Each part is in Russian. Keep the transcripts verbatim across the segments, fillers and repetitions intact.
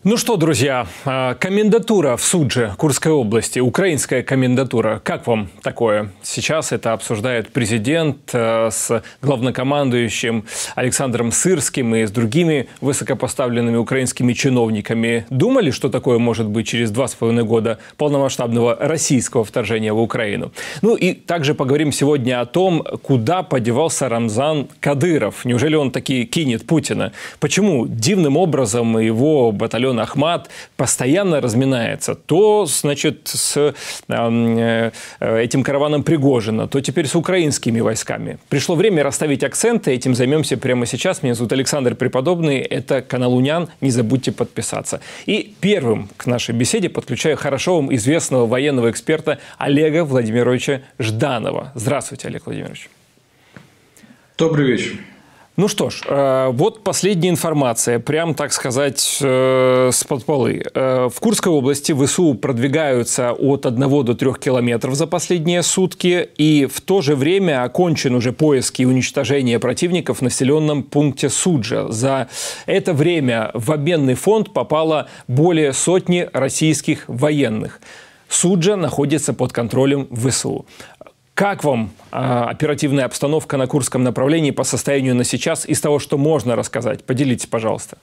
Ну что, друзья, комендатура в Судже Курской области, украинская комендатура. Как вам такое? Сейчас это обсуждает президент с главнокомандующим Александром Сырским и с другими высокопоставленными украинскими чиновниками. Думали, что такое может быть через два с половиной года полномасштабного российского вторжения в Украину? Ну и также поговорим сегодня о том, куда подевался Рамзан Кадыров. Неужели он таки кинет Путина? Почему дивным образом его батальон Ахмат постоянно разминается? То, значит, с э, этим караваном Пригожина, то теперь с украинскими войсками. Пришло время расставить акценты. Этим займемся прямо сейчас. Меня зовут Александр Преподобный. Это канал Унян. Не забудьте подписаться. И первым к нашей беседе подключаю хорошо вам известного военного эксперта Олега Владимировича Жданова. Здравствуйте, Олег Владимирович. Добрый вечер. Ну что ж, вот последняя информация, прям, так сказать, с-под полы. В Курской области ВСУ продвигаются от одного до трёх километров за последние сутки, и в то же время окончен уже поиски и уничтожение противников в населенном пункте Суджа. За это время в обменный фонд попало более сотни российских военных. Суджа находится под контролем ВСУ. Как вам э, оперативная обстановка на Курском направлении по состоянию на сейчас из того, что можно рассказать? Поделитесь, пожалуйста.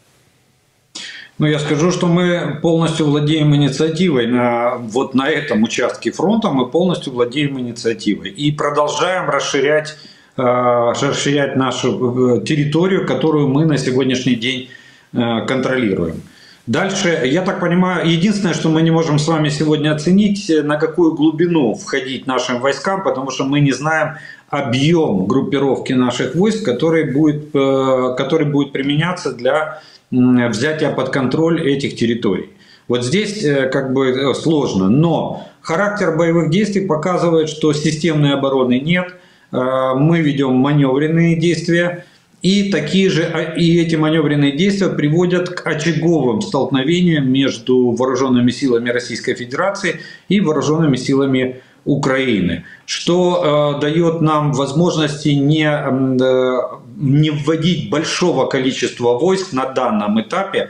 Ну, я скажу, что мы полностью владеем инициативой. На, вот на этом участке фронта мы полностью владеем инициативой. И продолжаем расширять, э, расширять нашу территорию, которую мы на сегодняшний день э, контролируем. Дальше, я так понимаю, единственное, что мы не можем с вами сегодня оценить, на какую глубину входить нашим войскам, потому что мы не знаем объем группировки наших войск, который будет, который будет применяться для взятия под контроль этих территорий. Вот здесь как бы сложно, но характер боевых действий показывает, что системной обороны нет, мы ведем маневренные действия. И такие же, и эти маневренные действия приводят к очаговым столкновениям между вооруженными силами Российской Федерации и вооруженными силами Украины, что э, дает нам возможности не, э, не вводить большого количества войск на данном этапе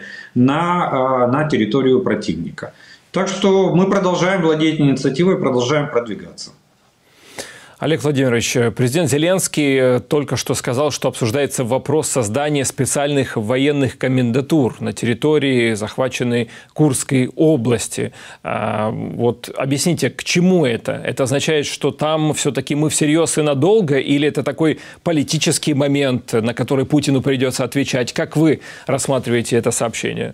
на, э, на территорию противника. Так что мы продолжаем владеть инициативой, продолжаем продвигаться. Олег Владимирович, президент Зеленский только что сказал, что обсуждается вопрос создания специальных военных комендатур на территории захваченной Курской области. Вот объясните, к чему это? Это означает, что там все-таки мы всерьез и надолго, или это такой политический момент, на который Путину придется отвечать? Как вы рассматриваете это сообщение?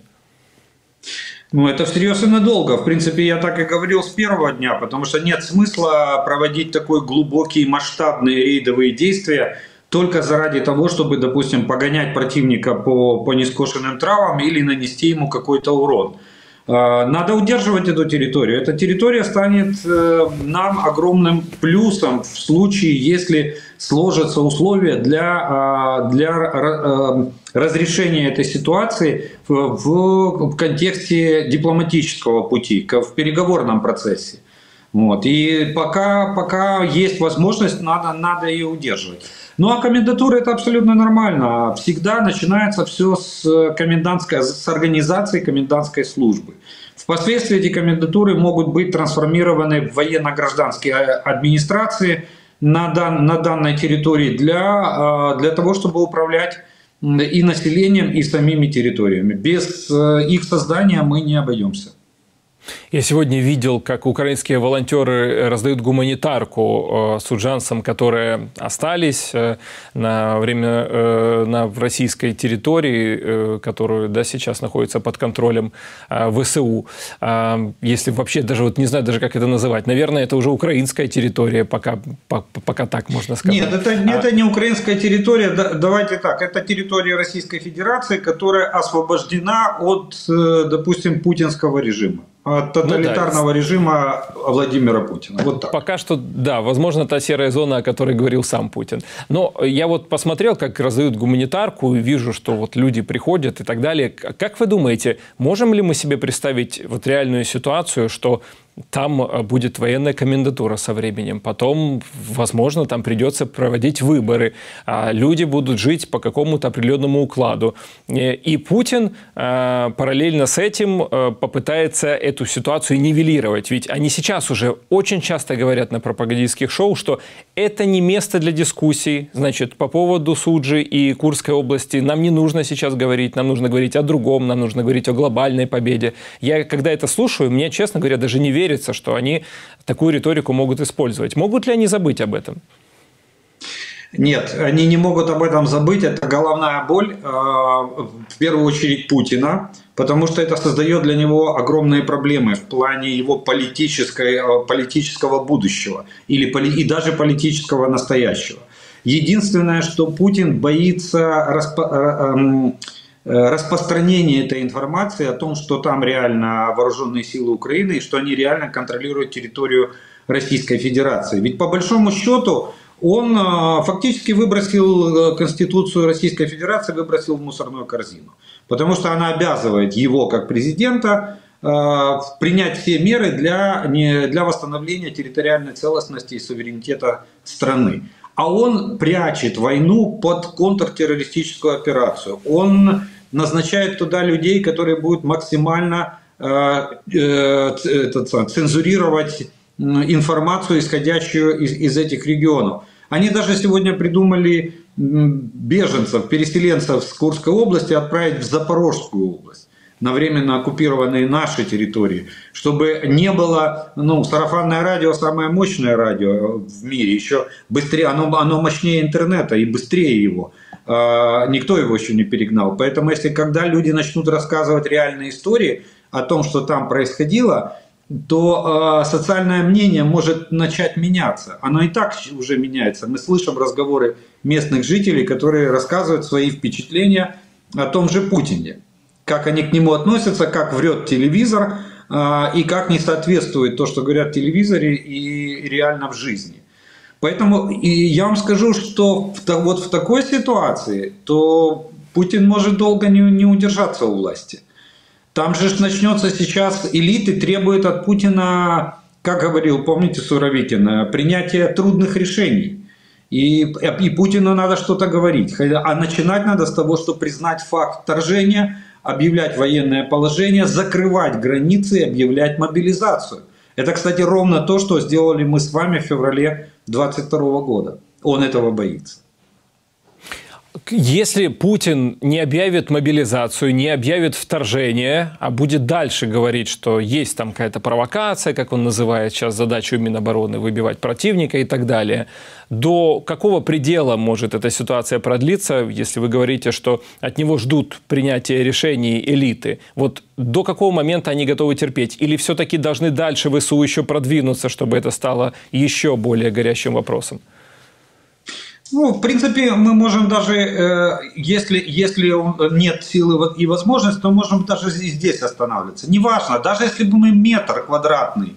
Ну, это всерьез и надолго. В принципе, я так и говорил с первого дня, потому что нет смысла проводить такой глубокие масштабные рейдовые действия только заради того, чтобы, допустим, погонять противника по, по нескошенным травам или нанести ему какой-то урон. Надо удерживать эту территорию. Эта территория станет нам огромным плюсом в случае, если сложатся условия для, для разрешения этой ситуации в, в контексте дипломатического пути, в переговорном процессе. Вот. И пока, пока есть возможность, надо, надо ее удерживать. Ну а комендатура — это абсолютно нормально. Всегда начинается все с комендантской, с организации комендантской службы. Впоследствии эти комендатуры могут быть трансформированы в военно-гражданские администрации на, дан, на данной территории для, для того, чтобы управлять и населением, и самими территориями. Без их создания мы не обойдемся. Я сегодня видел, как украинские волонтеры раздают гуманитарку суджанцам, которые остались на время на российской территории, которая, да, сейчас находится под контролем ВСУ. Если вообще даже вот не знаю даже, как это называть. Наверное, это уже украинская территория, пока, пока так можно сказать. Нет, это, а... это не украинская территория. Давайте так. Это территория Российской Федерации, которая освобождена от, допустим, путинского режима. От тоталитарного ну, да. режима Владимира Путина. Вот так. Пока что, да, возможно, та серая зона, о которой говорил сам Путин. Но я вот посмотрел, как раздают гуманитарку, и вижу, что вот люди приходят и так далее. Как вы думаете, можем ли мы себе представить вот реальную ситуацию, что там будет военная комендатура со временем, потом, возможно, там придется проводить выборы, люди будут жить по какому-то определенному укладу. И Путин параллельно с этим попытается эту ситуацию нивелировать. Ведь они сейчас уже очень часто говорят на пропагандистских шоу, что это не место для дискуссий. Значит, по поводу Суджи и Курской области нам не нужно сейчас говорить, нам нужно говорить о другом, нам нужно говорить о глобальной победе. Я, когда это слушаю, мне, честно говоря, даже не верится, что они такую риторику могут использовать. Могут ли они забыть об этом? Нет, они не могут об этом забыть. Это головная боль, в первую очередь, Путина, потому что это создает для него огромные проблемы в плане его политической, политического будущего или, и даже политического настоящего. Единственное, что Путин боится распо, распространения этой информации о том, что там реально вооруженные силы Украины и что они реально контролируют территорию Российской Федерации. Ведь по большому счету он фактически выбросил Конституцию Российской Федерации, выбросил в мусорную корзину. Потому что она обязывает его, как президента, принять все меры для, для восстановления территориальной целостности и суверенитета страны. А он прячет войну под контртеррористическую операцию. Он назначает туда людей, которые будут максимально э, э, цензурировать информацию, исходящую из, из этих регионов. Они даже сегодня придумали беженцев, переселенцев с Курской области отправить в Запорожскую область, на временно оккупированные наши территории, чтобы не было, ну, сарафанное радио самое мощное радио в мире, еще быстрее, оно, оно мощнее интернета и быстрее его. Никто его еще не перегнал. Поэтому если когда люди начнут рассказывать реальные истории о том, что там происходило, то э, социальное мнение может начать меняться. Оно и так уже меняется. Мы слышим разговоры местных жителей, которые рассказывают свои впечатления о том же Путине. Как они к нему относятся, как врет телевизор э, и как не соответствует то, что говорят в телевизоре и реально в жизни. Поэтому и я вам скажу, что в, вот в такой ситуации то Путин может долго не, не удержаться у власти. Там же начнется сейчас, элиты требуют от Путина, как говорил, помните Суровикин, принятия трудных решений. И, и Путину надо что-то говорить. А начинать надо с того, что признать факт вторжения, объявлять военное положение, закрывать границы и объявлять мобилизацию. Это, кстати, ровно то, что сделали мы с вами в феврале две тысячи двадцать второго года. Он этого боится. Если Путин не объявит мобилизацию, не объявит вторжение, а будет дальше говорить, что есть там какая-то провокация, как он называет сейчас задачу Минобороны, выбивать противника и так далее, до какого предела может эта ситуация продлиться, если вы говорите, что от него ждут принятия решений элиты? Вот до какого момента они готовы терпеть? Или все-таки должны дальше ВСУ еще продвинуться, чтобы это стало еще более горячим вопросом? Ну, в принципе, мы можем даже, если, если нет силы и возможности, то можем даже и здесь останавливаться. Неважно, даже если бы мы метр квадратный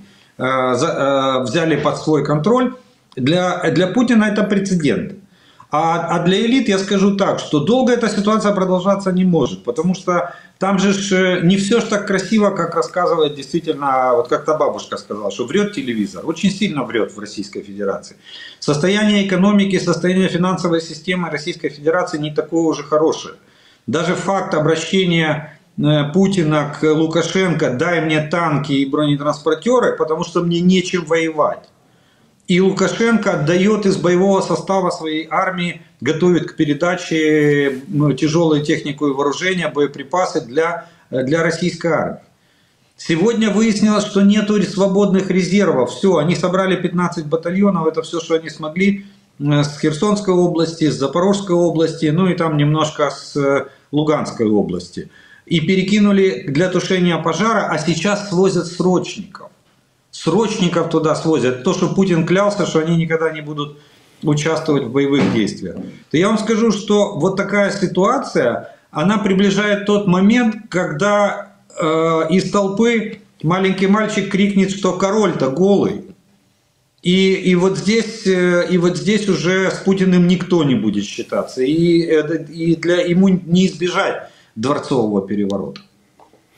взяли под свой контроль, для, для Путина это прецедент. А, а для элит я скажу так, что долго эта ситуация продолжаться не может, потому что там же не все ж так красиво, как рассказывает действительно, вот как-то бабушка сказала, что врет телевизор, очень сильно врет в Российской Федерации. Состояние экономики, состояние финансовой системы Российской Федерации не такое уже хорошее. Даже факт обращения Путина к Лукашенко: дай мне танки и бронетранспортеры, потому что мне нечем воевать. И Лукашенко отдает из боевого состава своей армии, готовит к передаче ну, тяжелую технику и вооружения, боеприпасы для, для российской армии. Сегодня выяснилось, что нет свободных резервов. Все, они собрали пятнадцать батальонов, это все, что они смогли с Херсонской области, с Запорожской области, ну и там немножко с Луганской области. И перекинули для тушения пожара, а сейчас свозят срочников. Срочников туда свозят. То, что Путин клялся, что они никогда не будут участвовать в боевых действиях. То я вам скажу, что вот такая ситуация, она приближает тот момент, когда э, из толпы маленький мальчик крикнет, что король-то голый. И, и, вот здесь, э, и вот здесь уже с Путиным никто не будет считаться. И, и для, ему не избежать дворцового переворота.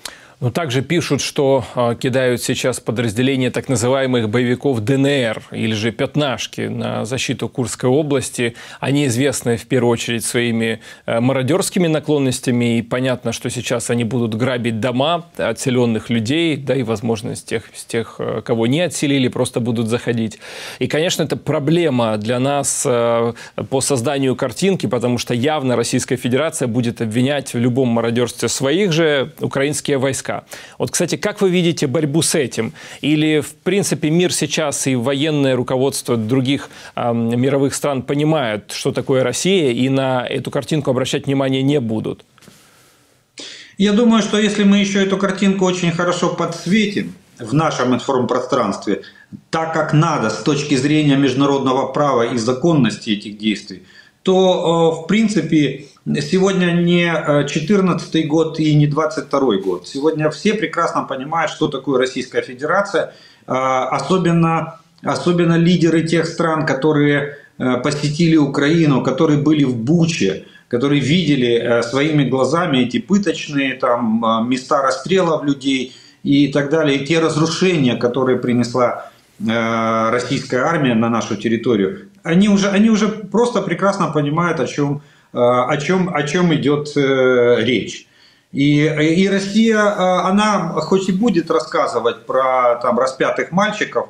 Но также пишут, что э, кидают сейчас подразделения так называемых боевиков ДНР или же пятнашки на защиту Курской области. Они известны в первую очередь своими э, мародерскими наклонностями. И понятно, что сейчас они будут грабить дома отселенных людей, да и, возможно, с тех, с тех, кого не отселили, просто будут заходить. И, конечно, это проблема для нас э, по созданию картинки, потому что явно Российская Федерация будет обвинять в любом мародерстве своих же украинские войска. Вот, кстати, как вы видите борьбу с этим? Или, в принципе, мир сейчас и военное руководство других э, мировых стран понимают, что такое Россия, и на эту картинку обращать внимание не будут? Я думаю, что если мы еще эту картинку очень хорошо подсветим в нашем информпространстве, так как надо с точки зрения международного права и законности этих действий, то, в принципе, сегодня не четырнадцатый год и не двадцать второй год. Сегодня все прекрасно понимают, что такое Российская Федерация, особенно, особенно лидеры тех стран, которые посетили Украину, которые были в Буче, которые видели своими глазами эти пыточные там, места расстрелов людей и так далее, и те разрушения, которые принесла российская армия на нашу территорию. Они уже, они уже просто прекрасно понимают, о чем, о чем, о чем идет речь. И, и Россия, она хоть и будет рассказывать про там, распятых мальчиков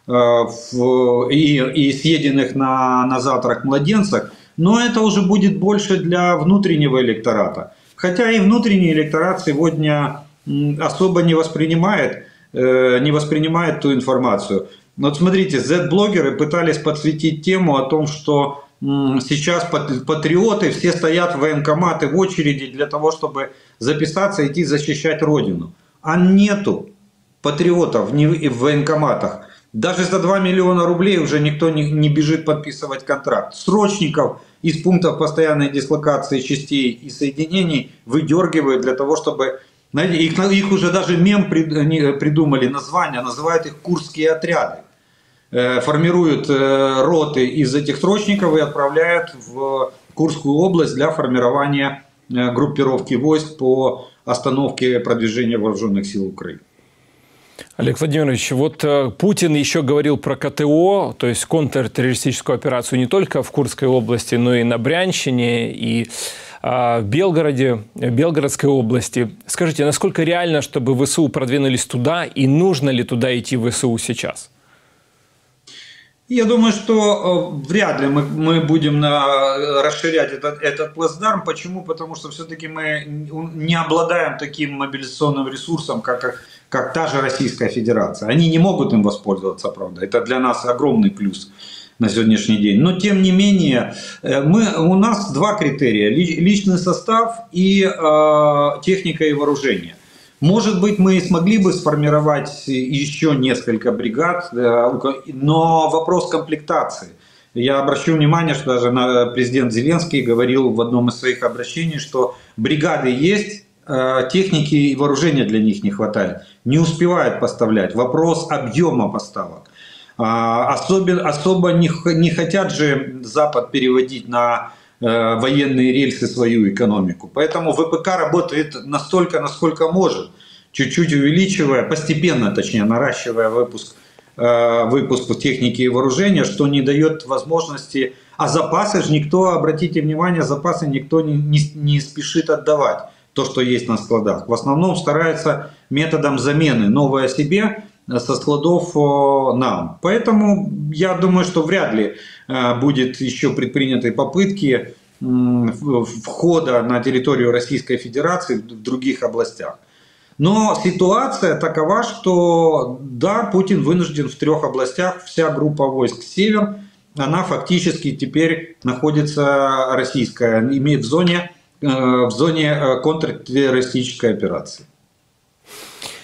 и, и съеденных на, на завтрак младенцах, но это уже будет больше для внутреннего электората. Хотя и внутренний электорат сегодня особо не воспринимает, не воспринимает ту информацию. Вот смотрите, зет-блогеры пытались подсветить тему о том, что сейчас патриоты все стоят в военкоматы в очереди для того, чтобы записаться и идти защищать Родину. А нету патриотов в военкоматах. Даже за два миллиона рублей уже никто не бежит подписывать контракт. Срочников из пунктов постоянной дислокации частей и соединений выдергивают для того, чтобы... Знаете, их, их уже даже мем придумали, название, называют их курские отряды. Формируют роты из этих срочников и отправляют в Курскую область для формирования группировки войск по остановке продвижения вооруженных сил Украины. Олег Владимирович, вот Путин еще говорил про ка тэ о, то есть контртеррористическую операцию не только в Курской области, но и на Брянщине, и в Белгороде, в Белгородской области. Скажите, насколько реально, чтобы вэ эс у продвинулись туда, и нужно ли туда идти вэ эс у сейчас? Я думаю, что вряд ли мы, мы будем на, расширять этот, этот плацдарм. Почему? Потому что все-таки мы не обладаем таким мобилизационным ресурсом, как, как, как та же Российская Федерация. Они не могут им воспользоваться, правда. Это для нас огромный плюс на сегодняшний день. Но тем не менее, мы, у нас два критерия. Личный состав и э, техника и вооружение. Может быть, мы смогли бы сформировать еще несколько бригад, но вопрос комплектации. Я обращу внимание, что даже президент Зеленский говорил в одном из своих обращений, что бригады есть, техники и вооружения для них не хватает. Не успевают поставлять. Вопрос объема поставок. Особенно, особо не, не хотят же Запад переводить на военные рельсы свою экономику. Поэтому вэ пэ ка работает настолько, насколько может, чуть-чуть увеличивая, постепенно, точнее, наращивая выпуск, выпуск техники и вооружения, что не дает возможности, а запасы же никто, обратите внимание, запасы никто не, не, не спешит отдавать, то, что есть на складах. В основном стараются методом замены новое себе со складов нам. Поэтому я думаю, что вряд ли будет еще предприняты попытки входа на территорию Российской Федерации в других областях. Но ситуация такова, что да, Путин вынужден в трех областях, вся группа войск «Север», она фактически теперь находится российская, имеет в зоне, в зоне контртеррористической операции.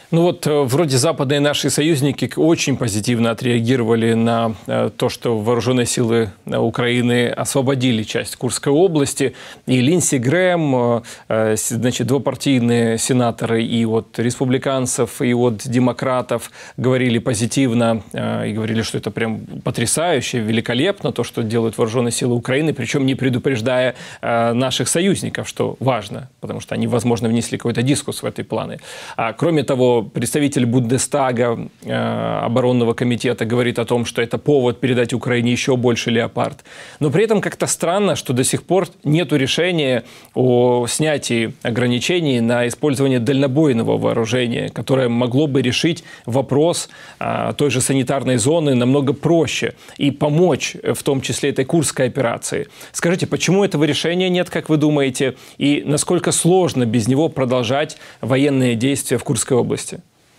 Ну вот, вроде западные наши союзники очень позитивно отреагировали на то, что вооруженные силы Украины освободили часть Курской области. И Линдси Грэм, значит, двупартийные сенаторы и от республиканцев, и от демократов говорили позитивно и говорили, что это прям потрясающе, великолепно, то, что делают вооруженные силы Украины, причем не предупреждая наших союзников, что важно, потому что они, возможно, внесли какой-то дискус в этой планы. А кроме того, представитель Бундестага, э, оборонного комитета, говорит о том, что это повод передать Украине еще больше «Леопард». Но при этом как-то странно, что до сих пор нет решения о снятии ограничений на использование дальнобойного вооружения, которое могло бы решить вопрос э, той же санитарной зоны намного проще и помочь, в том числе этой Курской операции. Скажите, почему этого решения нет, как вы думаете, и насколько сложно без него продолжать военные действия в Курской области?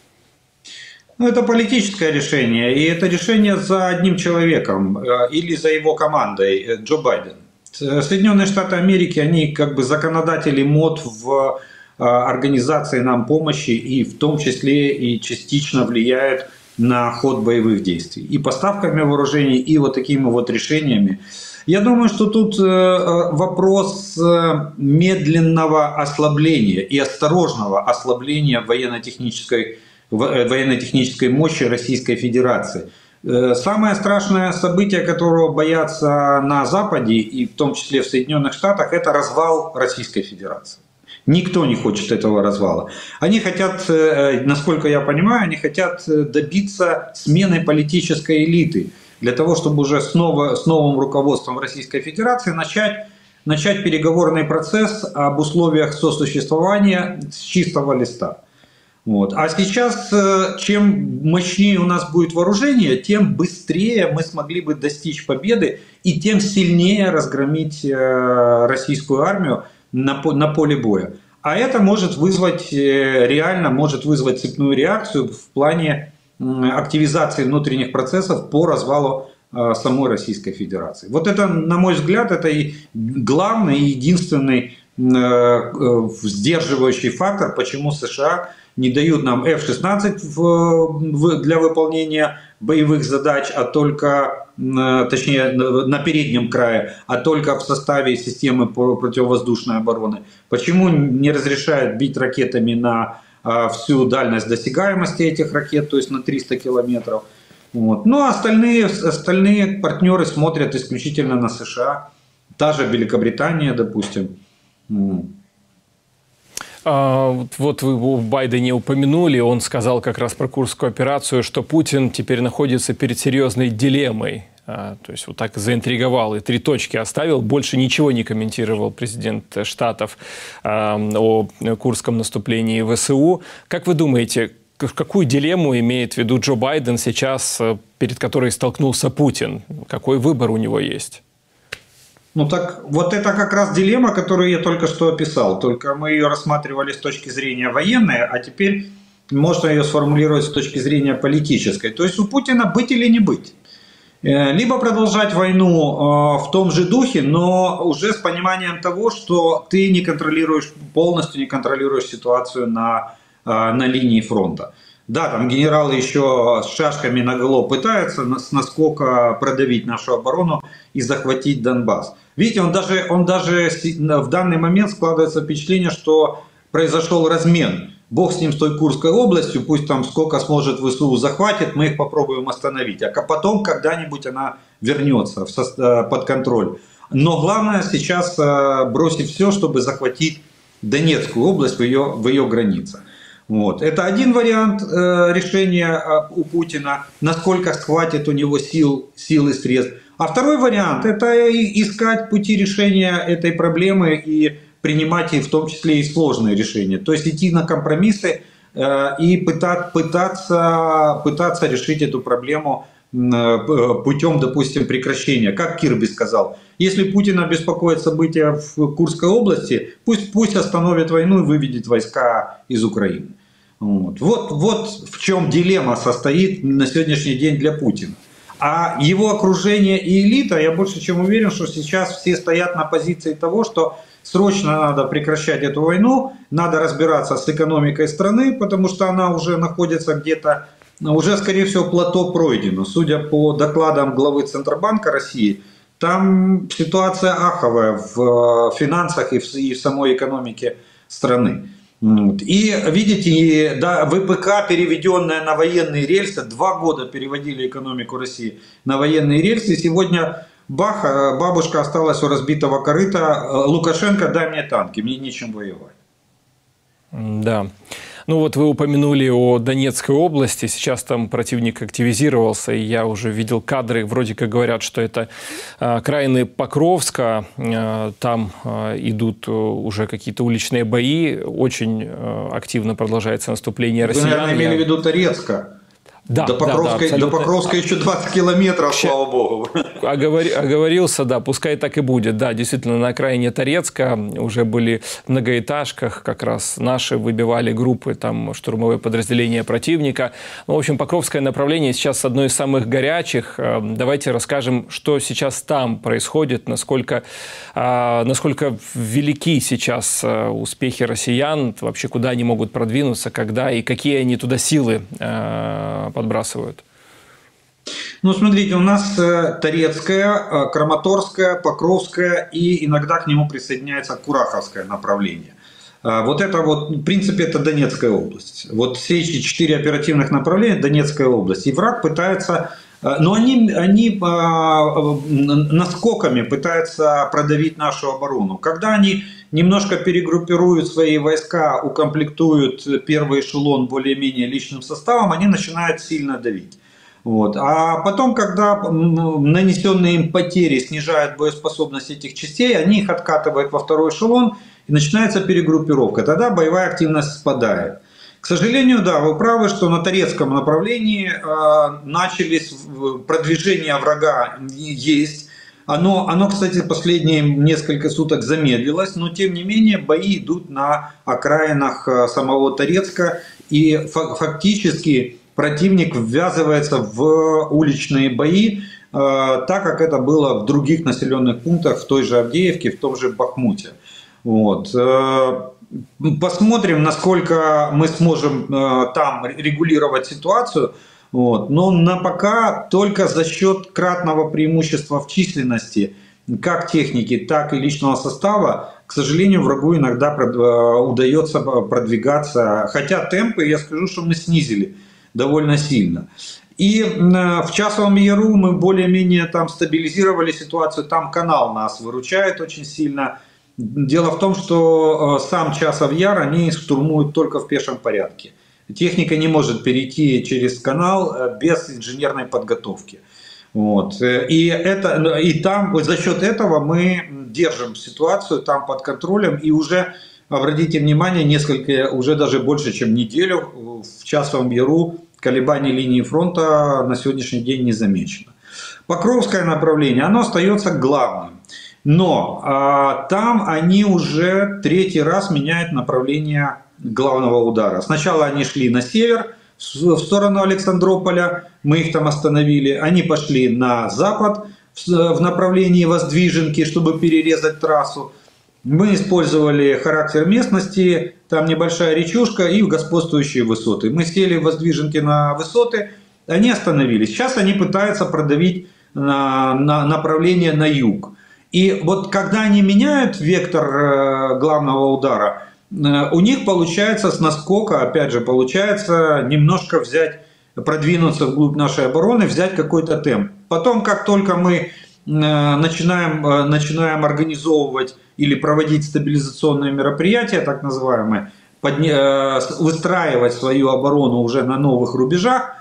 Ну, это политическое решение, и это решение за одним человеком э, или за его командой, э, Джо Байден. Соединенные Штаты Америки, они как бы законодатели МОД в э, организации нам помощи, и в том числе и частично влияют на ход боевых действий. И поставками вооружений, и вот такими вот решениями. Я думаю, что тут вопрос медленного ослабления и осторожного ослабления военно-технической, военно-технической мощи Российской Федерации. Самое страшное событие, которого боятся на Западе, и в том числе в Соединенных Штатах, это развал Российской Федерации. Никто не хочет этого развала. Они хотят, насколько я понимаю, они хотят добиться смены политической элиты, для того, чтобы уже снова, с новым руководством Российской Федерации начать, начать переговорный процесс об условиях сосуществования с чистого листа. Вот. А сейчас, чем мощнее у нас будет вооружение, тем быстрее мы смогли бы достичь победы и тем сильнее разгромить российскую армию на, на поле боя. А это может вызвать, реально может вызвать цепную реакцию в плане активизации внутренних процессов по развалу э, самой Российской Федерации. Вот это, на мой взгляд, это и главный и единственный э, э, сдерживающий фактор, почему США не дают нам эф шестнадцать в, в, для выполнения боевых задач, а только, э, точнее, на переднем крае, а только в составе системы противовоздушной обороны. Почему не разрешают бить ракетами на всю дальность досягаемости этих ракет, то есть на триста километров. Вот. Ну а остальные, остальные партнеры смотрят исключительно на США, та же Великобритания, допустим. А, вот вы в Байдене упомянули, он сказал как раз про Курскую операцию, что Путин теперь находится перед серьезной дилеммой. А, то есть вот так заинтриговал и три точки оставил. Больше ничего не комментировал президент Штатов а, о курском наступлении ВСУ. Как вы думаете, какую дилемму имеет в виду Джо Байден сейчас, перед которой столкнулся Путин? Какой выбор у него есть? Ну так вот это как раз дилемма, которую я только что описал. Только мы ее рассматривали с точки зрения военной, а теперь можно ее сформулировать с точки зрения политической. То есть у Путина быть или не быть. Либо продолжать войну в том же духе, но уже с пониманием того, что ты не контролируешь, полностью не контролируешь ситуацию на, на линии фронта. Да, там генералы еще с шашками наголо пытаются насколько продавить нашу оборону и захватить Донбасс. Видите, он даже, он даже в данный момент складывается впечатление, что произошел размен. Бог с ним, с той Курской областью, пусть там сколько сможет ВСУ захватит, мы их попробуем остановить. А потом когда-нибудь она вернется под контроль. Но главное сейчас бросить все, чтобы захватить Донецкую область в ее, в ее границах. Вот. Это один вариант э, решения у Путина, насколько хватит у него сил, сил и средств. А второй вариант – это искать пути решения этой проблемы и принимать и в том числе и сложные решения. То есть идти на компромиссы э, и пытать, пытаться, пытаться решить эту проблему э, путем, допустим, прекращения. Как Кирби сказал, если Путина беспокоит события в Курской области, пусть, пусть остановит войну и выведет войска из Украины. Вот. Вот, вот в чем дилемма состоит на сегодняшний день для Путина. А его окружение и элита, я больше чем уверен, что сейчас все стоят на позиции того, что срочно надо прекращать эту войну, надо разбираться с экономикой страны, потому что она уже находится где-то, уже, скорее всего, плато пройдено. Судя по докладам главы Центробанка России, там ситуация аховая в финансах и в, и в самой экономике страны. И видите, да, ВПК, переведенная на военные рельсы, два года переводили экономику России на военные рельсы. Сегодня бах, бабушка осталась у разбитого корыта. Лукашенко, дай мне танки, мне нечем воевать. Да. Ну вот вы упомянули о Донецкой области, сейчас там противник активизировался, и я уже видел кадры, вроде как говорят, что это э, окраины Покровска, э, там э, идут уже какие-то уличные бои, очень э, активно продолжается наступление россиян. Вы, наверное, имели в виду Торецка? Да, до Покровска, да, да, до Покровска еще двадцать километров, слава богу. Оговор, оговорился, да, пускай так и будет. Да, действительно, на окраине Торецка уже были в многоэтажках, как раз наши выбивали группы, там, штурмовые подразделения противника. Ну, в общем, Покровское направление сейчас одно из самых горячих. Давайте расскажем, что сейчас там происходит, насколько, насколько велики сейчас успехи россиян, вообще куда они могут продвинуться, когда и какие они туда силы подбрасывают. Ну, смотрите, у нас Торецкое, Краматорское, Покровское и иногда к нему присоединяется Кураховское направление. Вот это вот, в принципе, это Донецкая область. Вот все эти четыре оперативных направления – Донецкая область. И враг пытается, но они, они наскоками пытаются продавить нашу оборону. Когда они немножко перегруппируют свои войска, укомплектуют первый эшелон более-менее личным составом, они начинают сильно давить. Вот. А потом, когда нанесенные им потери снижают боеспособность этих частей, они их откатывают во второй эшелон, и начинается перегруппировка. Тогда боевая активность спадает. К сожалению, да, вы правы, что на Торецком направлении э, начались продвижение врага есть. Оно, оно, кстати, последние несколько суток замедлилось, но тем не менее бои идут на окраинах самого Торецка, и фактически противник ввязывается в уличные бои, э, так как это было в других населенных пунктах, в той же Авдеевке, в том же Бахмуте. Вот. Э, посмотрим, насколько мы сможем э, там регулировать ситуацию. Вот. Но на пока только за счет кратного преимущества в численности как техники, так и личного состава, к сожалению, врагу иногда удается продвигаться. Хотя темпы, я скажу, что мы снизили довольно сильно. И в Часовом Яру мы более-менее там стабилизировали ситуацию, там канал нас выручает очень сильно. Дело в том, что сам Часов Яр они штурмуют только в пешем порядке. Техника не может перейти через канал без инженерной подготовки. Вот. И, это, и там за счет этого мы держим ситуацию там под контролем, и уже, обратите внимание, несколько, уже даже больше, чем неделю в Часовом Яру колебаний линии фронта на сегодняшний день не замечено. Покровское направление, оно остается главным, но а, там они уже третий раз меняют направление главного удара. Сначала они шли на север, в сторону Александрополя, мы их там остановили. Они пошли на запад, в направлении Воздвиженки, чтобы перерезать трассу. Мы использовали характер местности, там небольшая речушка и господствующие высоты. Мы сели в Воздвиженке на высоты, они остановились. Сейчас они пытаются продавить на, на направление на юг. И вот когда они меняют вектор главного удара, у них получается с наскока, опять же, получается немножко взять, продвинуться вглубь нашей обороны, взять какой-то темп. Потом, как только мы начинаем, начинаем организовывать или проводить стабилизационные мероприятия, так называемые, подня... выстраивать свою оборону уже на новых рубежах,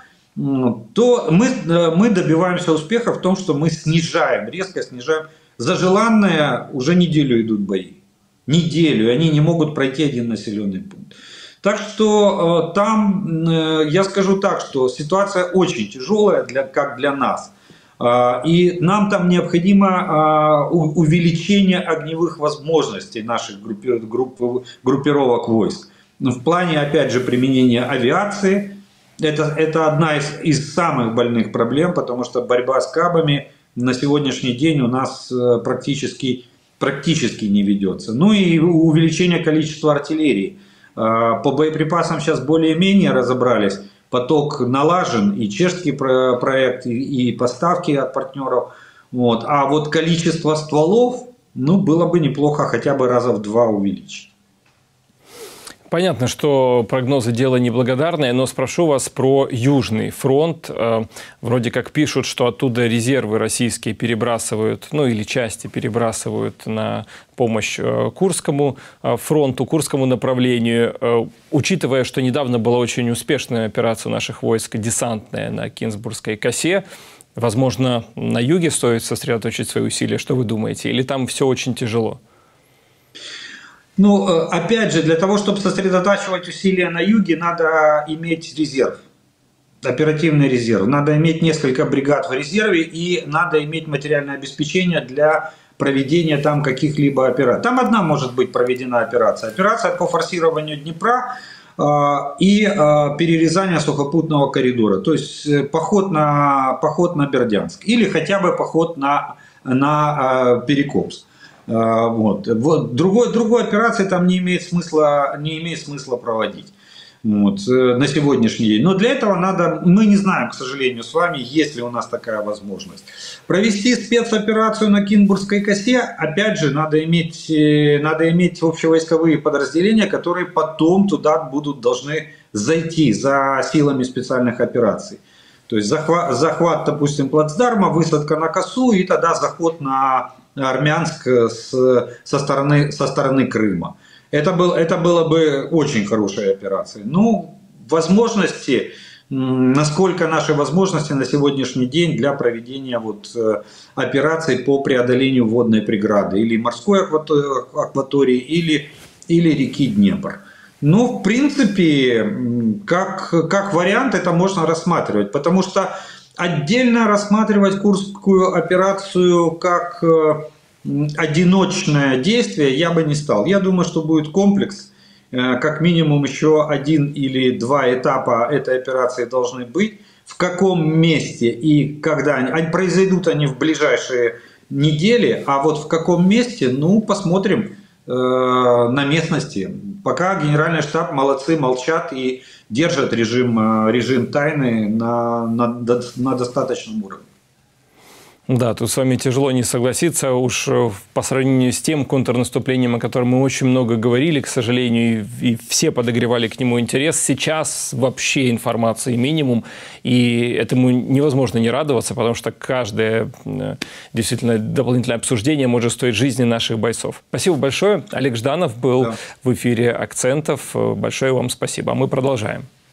то мы, мы добиваемся успеха в том, что мы снижаем, резко снижаем. За желанное уже неделю идут бои. Неделю, и они не могут пройти один населенный пункт. Так что э, там, э, я скажу так, что ситуация очень тяжелая, для, как для нас. Э, и нам там необходимо э, увеличение огневых возможностей наших группи, групп, группировок войск. В плане, опять же, применения авиации. Это, это одна из, из самых больных проблем, потому что борьба с кабами на сегодняшний день у нас э, практически практически не ведется. Ну и увеличение количества артиллерии. По боеприпасам сейчас более-менее разобрались. Поток налажен, и чешский проект, и поставки от партнеров. Вот. А вот количество стволов, ну, было бы неплохо хотя бы раза в два увеличить. Понятно, что прогнозы дело неблагодарное, но спрошу вас про Южный фронт. Вроде как пишут, что оттуда резервы российские перебрасывают, ну или части перебрасывают на помощь Курскому фронту, Курскому направлению. Учитывая, что недавно была очень успешная операция наших войск, десантная на Кинзбургской косе, возможно, на юге стоит сосредоточить свои усилия. Что вы думаете? Или там все очень тяжело? Ну, опять же, для того, чтобы сосредотачивать усилия на юге, надо иметь резерв, оперативный резерв. Надо иметь несколько бригад в резерве и надо иметь материальное обеспечение для проведения там каких-либо операций. Там одна может быть проведена операция. Операция по форсированию Днепра э, и э, перерезание сухопутного коридора. То есть поход на, поход на Бердянск или хотя бы поход на, на э, Перекопск. Вот. Вот. Другой, другой операции там не имеет смысла, не имеет смысла проводить вот, на сегодняшний день. Но для этого надо, мы не знаем, к сожалению, с вами, есть ли у нас такая возможность. Провести спецоперацию на Кинзбургской косе, опять же, надо иметь, надо иметь общевойсковые подразделения, которые потом туда будут должны зайти за силами специальных операций. То есть захват, захват, допустим, плацдарма, высадка на косу и тогда заход на Армянск с, со, стороны, со стороны Крыма. Это, был, это было бы очень хорошей операцией. Ну, возможности, насколько наши возможности на сегодняшний день для проведения вот, операций по преодолению водной преграды или морской акватории, или, или реки Днепр. Ну, в принципе, как, как вариант это можно рассматривать, потому что отдельно рассматривать Курскую операцию как одиночное действие я бы не стал. Я думаю, что будет комплекс, как минимум еще один или два этапа этой операции должны быть. В каком месте и когда они, они произойдут они в ближайшие недели, а вот в каком месте, ну, посмотрим э, на местности. Пока Генеральный штаб молодцы, молчат и держат режим, режим тайны на, на, на достаточном уровне. Да, тут с вами тяжело не согласиться. Уж по сравнению с тем контрнаступлением, о котором мы очень много говорили, к сожалению, и все подогревали к нему интерес, сейчас вообще информации минимум, и этому невозможно не радоваться, потому что каждое действительно дополнительное обсуждение может стоить жизни наших бойцов. Спасибо большое. Олег Жданов был да. в эфире «Акцентов». Большое вам спасибо. А мы продолжаем.